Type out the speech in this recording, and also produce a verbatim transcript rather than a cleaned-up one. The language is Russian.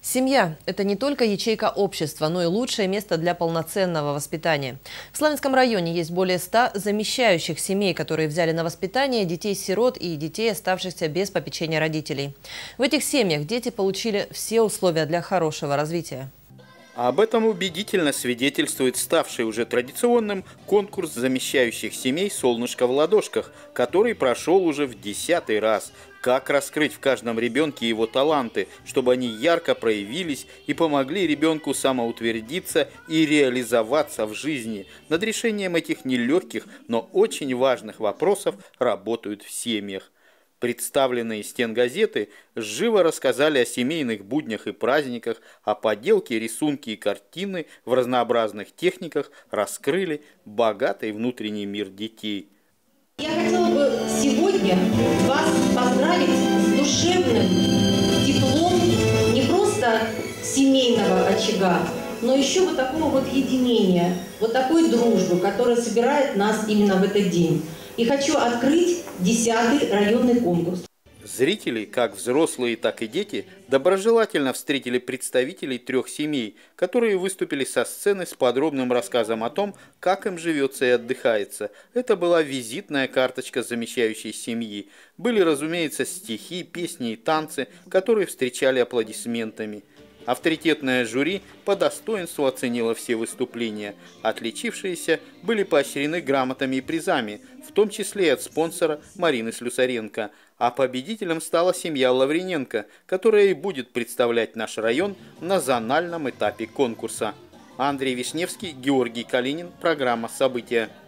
Семья – это не только ячейка общества, но и лучшее место для полноценного воспитания. В Славянском районе есть более ста замещающих семей, которые взяли на воспитание детей-сирот и детей, оставшихся без попечения родителей. В этих семьях дети получили все условия для хорошего развития. Об этом убедительно свидетельствует ставший уже традиционным конкурс замещающих семей «Солнышко в ладошках», который прошел уже в десятый раз. Как раскрыть в каждом ребенке его таланты, чтобы они ярко проявились и помогли ребенку самоутвердиться и реализоваться в жизни. Над решением этих нелегких, но очень важных вопросов работают в семьях. Представленные стенгазеты живо рассказали о семейных буднях и праздниках, а поделки, рисунки и картины в разнообразных техниках раскрыли богатый внутренний мир детей. Я хотела бы сегодня вас поздравить с душевным теплом не просто семейного очага, но еще вот такого вот единения, вот такой дружбы, которая собирает нас именно в этот день. И хочу открыть десятый районный конкурс. Зрители, как взрослые, так и дети, доброжелательно встретили представителей трех семей, которые выступили со сцены с подробным рассказом о том, как им живется и отдыхается. Это была визитная карточка замещающей семьи. Были, разумеется, стихи, песни и танцы, которые встречали аплодисментами. Авторитетное жюри по достоинству оценило все выступления. Отличившиеся были поощрены грамотами и призами, в том числе и от спонсора Марины Слюсаренко. А победителем стала семья Лавриненко, которая и будет представлять наш район на зональном этапе конкурса. Андрей Вишневский, Георгий Калинин. Программа «События».